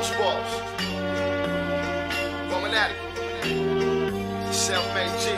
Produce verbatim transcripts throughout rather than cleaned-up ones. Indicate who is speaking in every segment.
Speaker 1: Boss Boss. Romanati. Self-made G.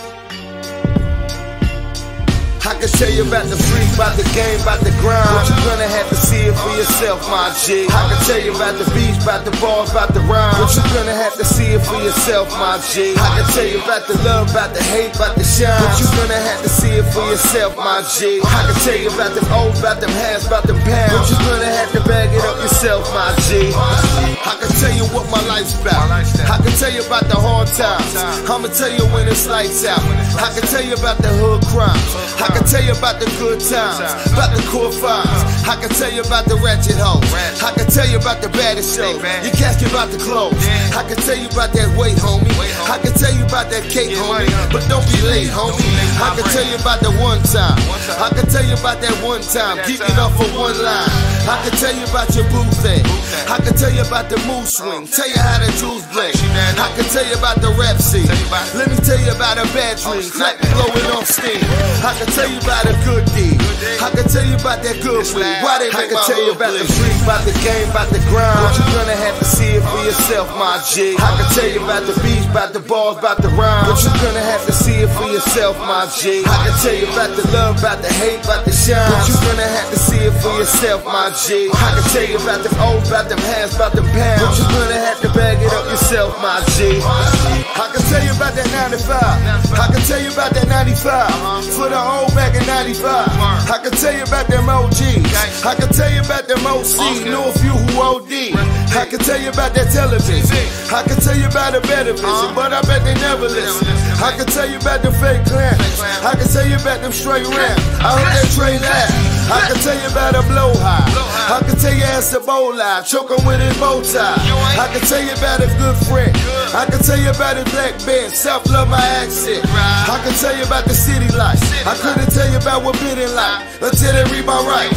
Speaker 2: I can tell you about the freak, about the game, about the grind, but you're gonna have to see it for yourself, my G. I can tell you about the beach, about the bars, about the rhyme, but you're gonna have to see it for yourself, my G. I can tell you about the love, about the hate, about the shine, but you're gonna have to see it for yourself, my G. I can tell you about them O's, about them hands, about them pounds, but you're gonna have to bag it up yourself, my G. I can tell you what my life's about. I can tell you about the hard times. I'ma tell you when it's lights out. I can tell you about the hood crimes. I can tell you about the good times, about the court fires. I can tell you about the ratchet hoes. I can tell you about the baddest shows. Your casket about the clothes. I can tell you about that weight, homie. I can tell you about that cake, homie. But don't be late, homie. I can tell you about the one time. I can tell you about that one time. Keep it up for one line. I can tell you about your boo thing. I can tell you about the mood swing. Tell you how the jewels blink. I can tell you about the rap scene. Let me tell you about a bad dream. Clap blowing off steam. I can tell you about a good deed. I can tell you about that good weed. Why they make I can tell you about the freak, about the game, about the grind, but you're gonna have to see it for yourself, my G. I can tell you about the beach, about the bars, about the rhyme, but you're gonna have to see it for yourself, my G. I can tell you about the love, about the hate, about the shine, but you're gonna have to see it for yourself, my G. I can tell you about them O's, about them hands, about them pounds, but you're gonna have to bag it up yourself, my G. I can tell you about that ninety-five. I can tell you about that ninety-five. For the old back in ninety-five. I can tell you about them O Gs. I can tell you about them O Cs. Know a few who O D. I can tell you about that television. I can tell you about a better vision, but I bet they never listen. I can tell you about them fake clams. I can tell you about them straight rams. I hope they trade that. I can tell you about a blow high. I can tell you it's a bow live, choke him with his bow tie. I can tell you about a good friend. I can tell you about his black bed, self-love my accent. I can tell you about the city life. I couldn't tell you about what been in life until they read my rights.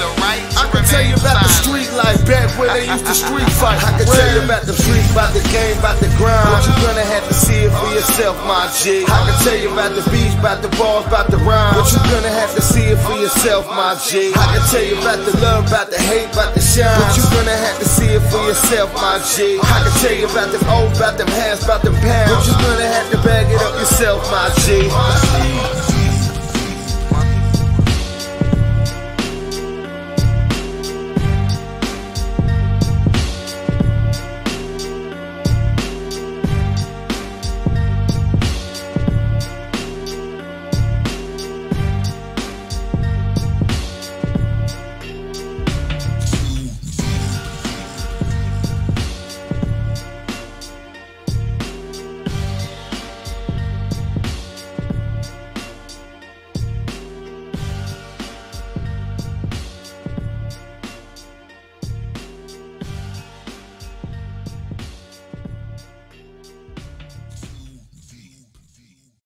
Speaker 2: I can tell you about the street life back where they used to street fight. I can tell you about the street, about the game, about the grind, but you're gonna have to see it for yourself, my G. I can tell you about the beach, about the bars, about the rhyme, but you're gonna have to see it for yourself, my G. I can tell you about the love, about the hate, about the shine, but you're gonna have to see it for yourself, my G. I can tell you about them O's, about them hands, about them pounds, but you're gonna have to bag it up yourself, my G.